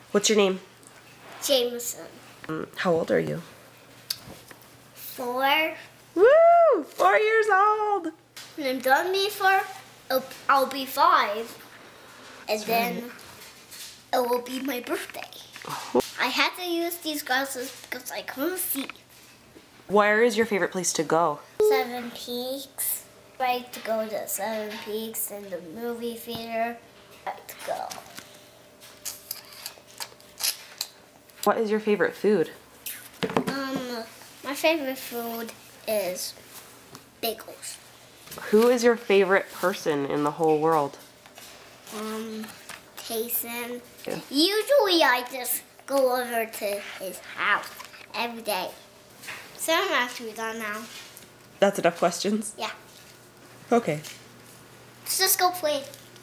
What's your name? Jameson. How old are you? 4. Woo! 4 years old! When I'm done before, I'll be 5. And then it will be my birthday. Oh. I had to use these glasses because I couldn't see. Where is your favorite place to go? 7 Peaks. I like to go to 7 Peaks in the movie theater. I like to go. What is your favorite food? My favorite food is bagels. Who is your favorite person in the whole world? Jason. Yeah. Usually I just go over to his house every day. So I'm actually done now. That's enough questions? Yeah. Okay. Let's just go play.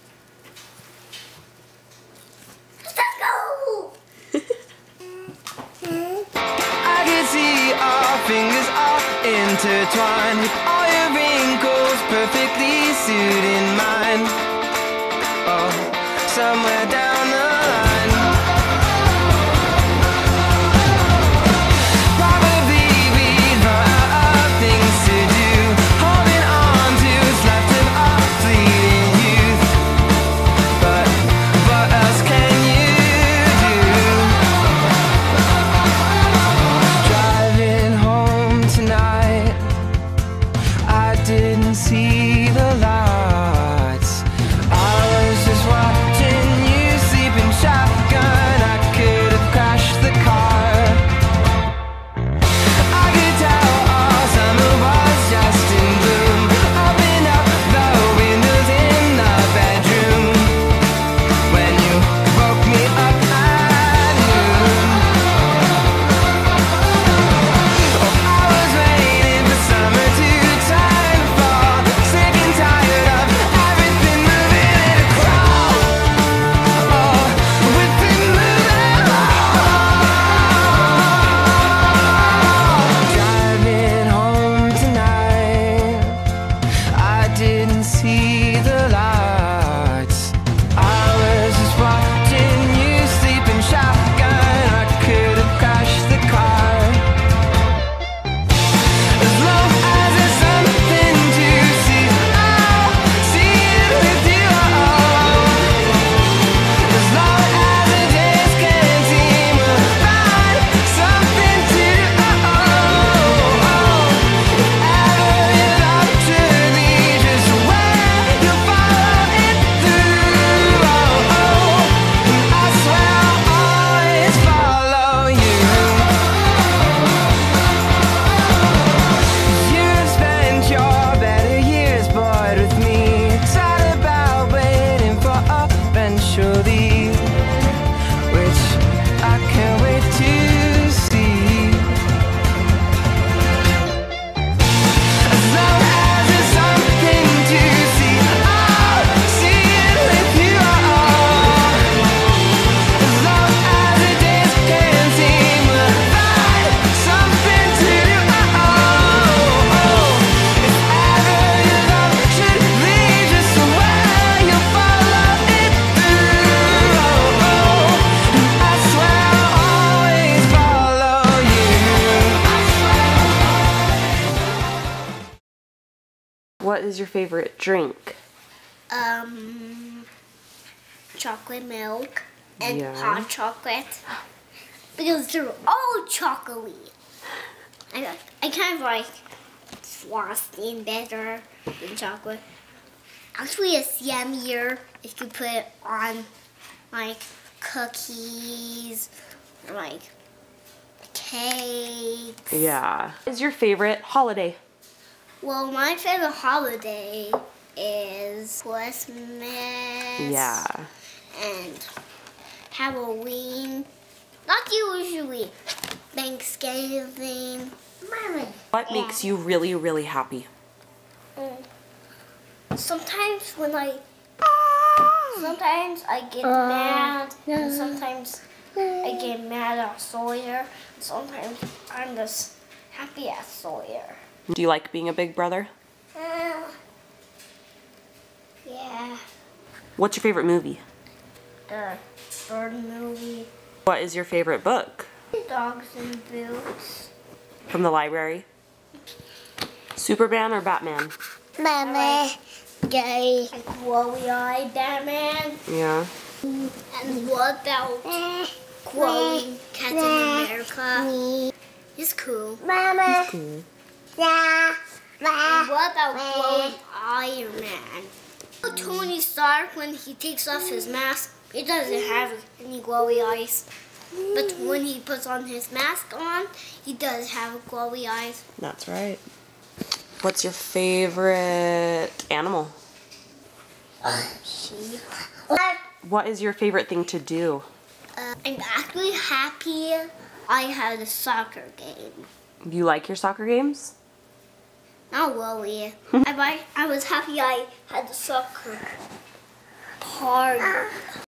Let's go! I can see our fingers are intertwined with all your wrinkles perfectly suiting mine. Oh, somewhere down the line. Probably we'd run out of things to do, holding on to what's left of our fleeting youth. But what else can you do? Driving home tonight, I didn't see the lights. I was just watching you sleeping shotgun. I could have crashed the car. I could tell all summer was just in bloom. Open up the windows in the bedroom when you woke me up at noon. Oh, I was waiting for summer to turn fall, sick and tired of everything moving in a crowd. Oh, we've been moving along. Driving home tonight, I didn't see the lights. I was just watching you sleeping shotgun. I could have crashed the car. As long as there's something to see, I'll see it with you. As long as the days can seem, we'll find something to do. If ever your love should lead just where you'll follow it through. I swear I'll always follow you. You've spent your better years bored with me, tired about waiting for eventually, which I can't wait to see. As long as there's something to see, I'll see it with you. As long as the days can seem, we'll find something to do. If ever your love should lead just somewhere, you'll follow it through. I swear I'll always follow you. What is your favorite drink? Chocolate milk and Yeah. hot chocolate because they're all chocolatey. I kind of like frosting better than chocolate. Actually, it's yummier if you put it on like cookies or like cakes. Yeah. What is your favorite holiday? Well, my favorite holiday is Christmas. Yeah. And Halloween. Not usually. Thanksgiving. What makes you really, really happy? Sometimes I get mad, and sometimes I get mad at Sawyer. Sometimes I'm just happy at Sawyer. Do you like being a big brother? Yeah. What's your favorite movie? The bird movie. What is your favorite book? Dogs and Boots. From the library? Superman or Batman? Batman. Gay. Glowy-eyed Batman. Yeah. And what about glowing Captain America? He's cool. That's cool. And what about glowing Iron Man? Tony Stark, when he takes off his mask, he doesn't have any glowy eyes. But when he puts on his mask on, he does have glowy eyes. That's right. What's your favorite animal? Sheep. What is your favorite thing to do? I'm actually happy I had a soccer game. You like your soccer games? Not really. I was happy I had a soccer party.